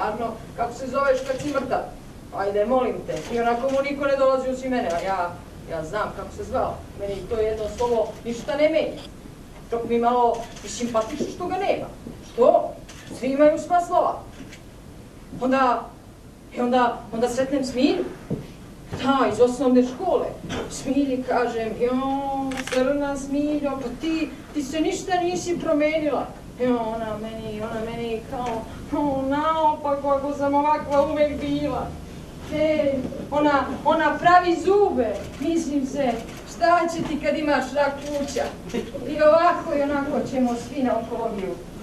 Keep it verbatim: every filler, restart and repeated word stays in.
stvarno, kako se zoveš kad si mrtav? Ajde, molim te. I onako mu niko ne dolazi osim mene, a ja, ja znam kako se zvao. Meni to jedno slovo ništa ne menja. Čak mi malo i simpatično što ga nema. Što? Svi imaju sva slova. Onda, i onda, onda sretnem Smilju. Da, iz osnovne škole. Smilji kažem, joj, crna Smiljo, pa ti, ti se ništa nisi promenila. Joj, ona meni, ona meni kao, o, naopako, ako sam ovakva uvek bila. E, ona, ona pravi zube, mislim se, šta će ti kad imaš rak pluća? I ovako i onako ćemo svi na onkologiju.